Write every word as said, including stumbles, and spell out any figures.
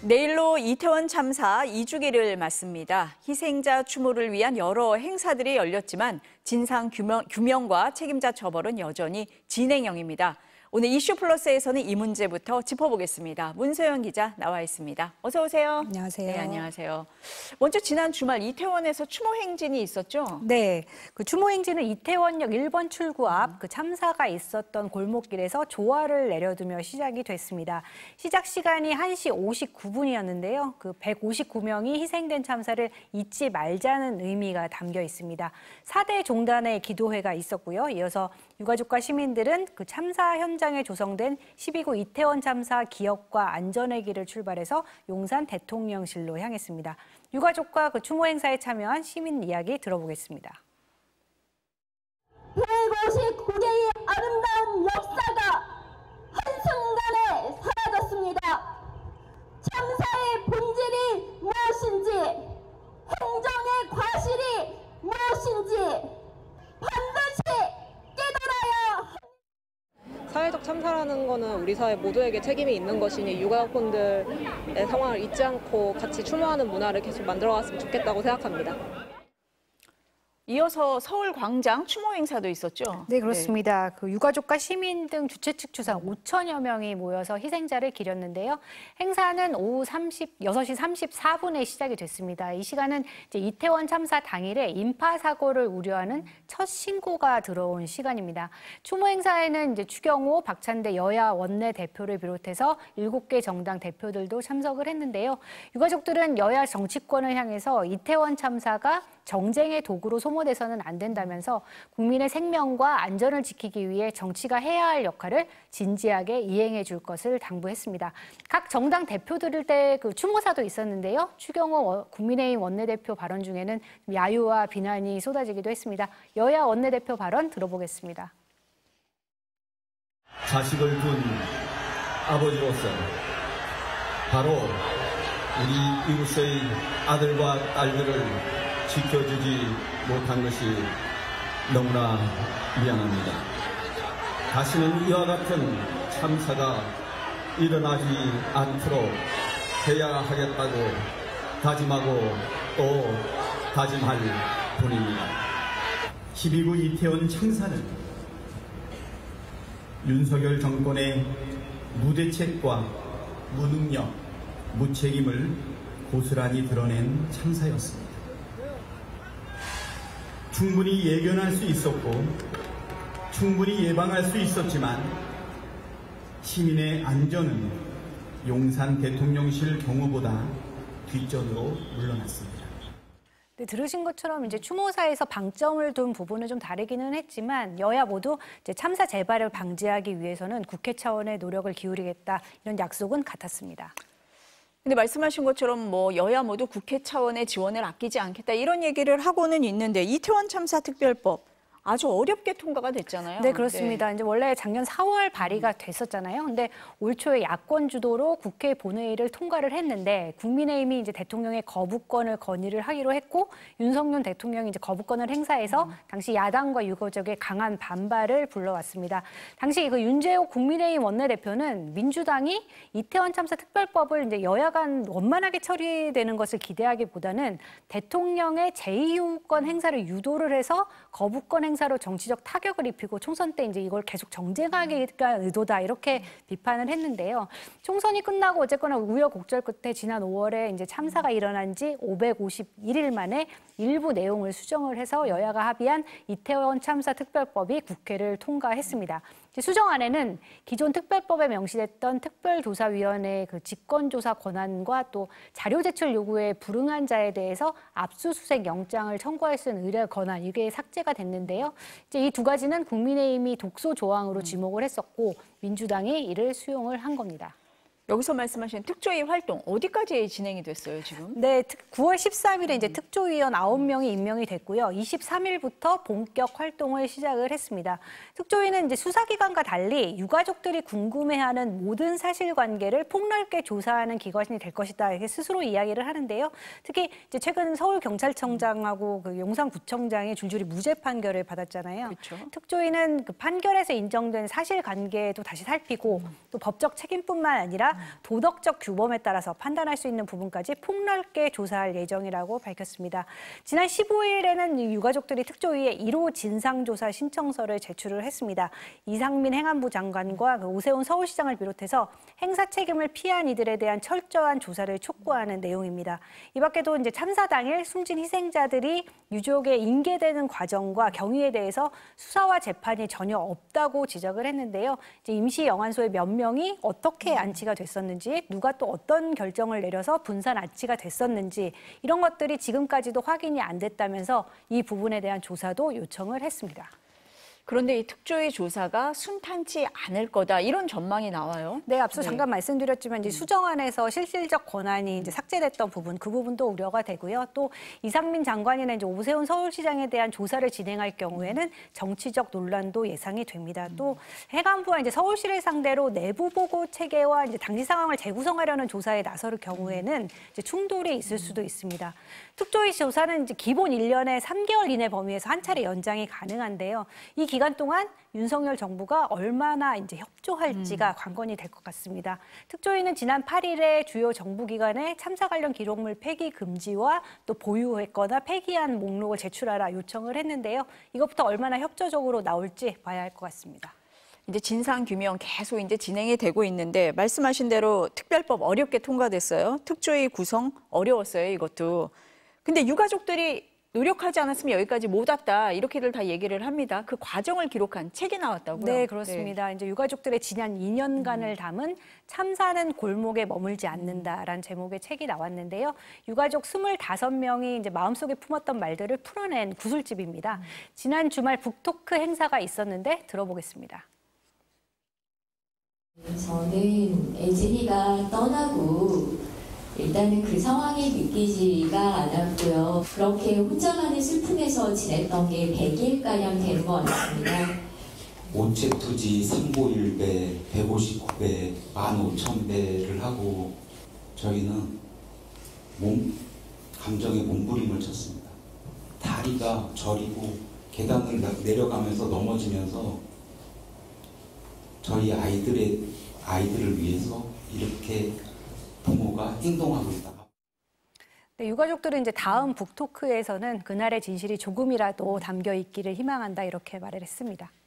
내일로 이태원 참사 이 주기를 맞습니다. 희생자 추모를 위한 여러 행사들이 열렸지만 진상 규명, 규명과 책임자 처벌은 여전히 진행형입니다. 오늘 이슈플러스에서는 이 문제부터 짚어보겠습니다. 문소영 기자 나와 있습니다. 어서 오세요. 안녕하세요. 네, 안녕하세요. 먼저 지난 주말 이태원에서 추모 행진이 있었죠? 네, 그 추모 행진은 이태원역 일 번 출구 앞 그 참사가 있었던 골목길에서 조화를 내려두며 시작이 됐습니다. 시작 시간이 한 시 오십구 분이었는데요. 그 백오십구 명이 희생된 참사를 잊지 말자는 의미가 담겨 있습니다. 사 대 종단의 기도회가 있었고요. 이어서 유가족과 시민들은 그 참사 현장에 조성된 십이 구 이태원 참사 기억과 안전의 길을 출발해서 용산 대통령실로 향했습니다. 유가족과 그 추모 행사에 참여한 시민 이야기 들어보겠습니다. 백오십구 개의 아름다운 역사가 한순간에 사라졌습니다. 참사의 본질이 무엇인지, 행정의 과실이 무엇인지 반드시 깨달아야 합니다. 사회적 참사라는 거는 우리 사회 모두에게 책임이 있는 것이니 유가족분들의 상황을 잊지 않고 같이 추모하는 문화를 계속 만들어갔으면 좋겠다고 생각합니다. 이어서 서울 광장 추모 행사도 있었죠? 네, 그렇습니다. 네. 그 유가족과 시민 등 주최 측 추산 오천여 명이 모여서 희생자를 기렸는데요. 행사는 오후 여섯 시 삼십사 분에 시작이 됐습니다. 이 시간은 이제 이태원 참사 당일에 인파 사고를 우려하는 첫 신고가 들어온 시간입니다. 추모 행사에는 이제 추경호, 박찬대 여야 원내 대표를 비롯해서 일곱 개 정당 대표들도 참석을 했는데요. 유가족들은 여야 정치권을 향해서 이태원 참사가 정쟁의 도구로 소모돼서는 안 된다면서 국민의 생명과 안전을 지키기 위해 정치가 해야 할 역할을 진지하게 이행해 줄 것을 당부했습니다. 각 정당 대표들일 때 그 추모사도 있었는데요. 추경호 국민의힘 원내대표 발언 중에는 야유와 비난이 쏟아지기도 했습니다. 여야 원내대표 발언 들어보겠습니다. 자식을 둔 아버지로서 바로 우리 이웃의 아들과 딸들을 지켜주지 못한 것이 너무나 미안합니다. 다시는 이와 같은 참사가 일어나지 않도록 해야 하겠다고 다짐하고 또 다짐할 뿐입니다. 십이 구 이태원 참사는 윤석열 정권의 무대책과 무능력, 무책임을 고스란히 드러낸 참사였습니다. 충분히 예견할 수 있었고 충분히 예방할 수 있었지만 시민의 안전은 용산 대통령실 경호보다 뒷전으로 물러났습니다. 네, 들으신 것처럼 이제 추모사에서 방점을 둔 부분은 좀 다르기는 했지만 여야 모두 이제 참사 재발을 방지하기 위해서는 국회 차원의 노력을 기울이겠다 이런 약속은 같았습니다. 근데 말씀하신 것처럼 뭐 여야 모두 국회 차원의 지원을 아끼지 않겠다 이런 얘기를 하고는 있는데 이태원 참사 특별법 아주 어렵게 통과가 됐잖아요. 네, 그렇습니다. 네. 이제 원래 작년 사월 발의가 됐었잖아요. 근데 올 초에 야권 주도로 국회 본회의를 통과를 했는데 국민의힘이 이제 대통령의 거부권을 건의를 하기로 했고 윤석열 대통령이 이제 거부권을 행사해서 음. 당시 야당과 유가족의 강한 반발을 불러왔습니다. 당시 그 윤재옥 국민의힘 원내대표는 민주당이 이태원 참사 특별법을 이제 여야 간 원만하게 처리되는 것을 기대하기보다는 대통령의 제이 호권 행사를 유도를 해서 거부권 행사 행사로 정치적 타격을 입히고 총선 때 이제 이걸 계속 정쟁하기가 의도다 이렇게 비판을 했는데요. 총선이 끝나고 어쨌거나 우여곡절 끝에 지난 오월에 이제 참사가 일어난 지 오백오십일 일 만에 일부 내용을 수정을 해서 여야가 합의한 이태원 참사 특별법이 국회를 통과했습니다. 수정안에는 기존 특별법에 명시됐던 특별조사위원회의 그 직권조사 권한과 또 자료 제출 요구에 불응한 자에 대해서 압수수색 영장을 청구할 수 있는 의뢰 권한 이게 삭제가 됐는데요. 이제 이 두 가지는 국민의힘이 독소 조항으로 지목을 했었고 민주당이 이를 수용을 한 겁니다. 여기서 말씀하신 특조위 활동 어디까지 진행이 됐어요, 지금? 네, 구월 십삼일에 이제 특조위원 아홉 명이 임명이 됐고요. 이십삼 일부터 본격 활동을 시작을 했습니다. 특조위는 이제 수사기관과 달리 유가족들이 궁금해하는 모든 사실관계를 폭넓게 조사하는 기관이 될 것이다. 이렇게 스스로 이야기를 하는데요. 특히 이제 최근 서울경찰청장하고 그 용산구청장이 줄줄이 무죄 판결을 받았잖아요. 그렇죠. 특조위는 그 판결에서 인정된 사실관계도 다시 살피고 음. 또 법적 책임뿐만 아니라 아니라 도덕적 규범에 따라서 판단할 수 있는 부분까지 폭넓게 조사할 예정이라고 밝혔습니다. 지난 십오 일에는 유가족들이 특조위에 일 호 진상조사 신청서를 제출을 했습니다. 이상민 행안부 장관과 오세훈 서울시장을 비롯해서 행사 책임을 피한 이들에 대한 철저한 조사를 촉구하는 내용입니다. 이 밖에도 이제 참사 당일 숨진 희생자들이 유족에 인계되는 과정과 경위에 대해서 수사와 재판이 전혀 없다고 지적을 했는데요. 이제 임시 영안소의 몇 명이 어떻게 안치가 됐었는지, 누가 또 어떤 결정을 내려서 분산 안치가 됐었는지 이런 것들이 지금까지도 확인이 안 됐다면서 이 부분에 대한 조사도 요청을 했습니다. 그런데 이 특조위 조사가 순탄치 않을 거다 이런 전망이 나와요. 네, 앞서 네. 잠깐 말씀드렸지만 이제 수정안에서 실질적 권한이 이제 삭제됐던 부분, 그 부분도 우려가 되고요. 또 이상민 장관이나 이제 오세훈 서울시장에 대한 조사를 진행할 경우에는 정치적 논란도 예상이 됩니다. 또 행안부와 이제 서울시를 상대로 내부 보고 체계와 이제 당시 상황을 재구성하려는 조사에 나설 경우에는 이제 충돌이 있을 수도 있습니다. 특조위 조사는 이제 기본 일 년에 삼 개월 이내 범위에서 한 차례 연장이 가능한데요. 이 기간 동안 윤석열 정부가 얼마나 이제 협조할지가 음. 관건이 될 것 같습니다. 특조위는 지난 팔 일에 주요 정부기관에 참사 관련 기록물 폐기 금지와 또 보유했거나 폐기한 목록을 제출하라 요청을 했는데요. 이것부터 얼마나 협조적으로 나올지 봐야 할 것 같습니다. 이제 진상 규명 계속 이제 진행이 되고 있는데 말씀하신 대로 특별법 어렵게 통과됐어요. 특조위 구성 어려웠어요, 이것도. 근데 유가족들이 노력하지 않았으면 여기까지 못 왔다 이렇게들 다 얘기를 합니다. 그 과정을 기록한 책이 나왔다고요? 네, 그렇습니다. 네. 이제 유가족들의 지난 이 년간을 음. 담은 참사는 골목에 머물지 않는다라는 제목의 책이 나왔는데요. 유가족 스물다섯 명이 이제 마음속에 품었던 말들을 풀어낸 구술집입니다. 음. 지난 주말 북토크 행사가 있었는데 들어보겠습니다. 저는 애진이가 떠나고 일단은 그 상황이 느끼지가 않았고요. 그렇게 혼자만의 슬픔에서 지냈던 게 백 일가량 되는 것 같습니다. 오체투지 삼백오십배, 백오십구배, 만 오천 배를 하고 저희는 몸, 감정에 몸부림을 쳤습니다. 다리가 저리고 계단을 내려가면서 넘어지면서 저희 아이들의, 아이들을 위해서 이렇게 부모가 행동하고 있다. 네, 유가족들은 이제 다음 북토크에서는 그날의 진실이 조금이라도 담겨 있기를 희망한다 이렇게 말을 했습니다.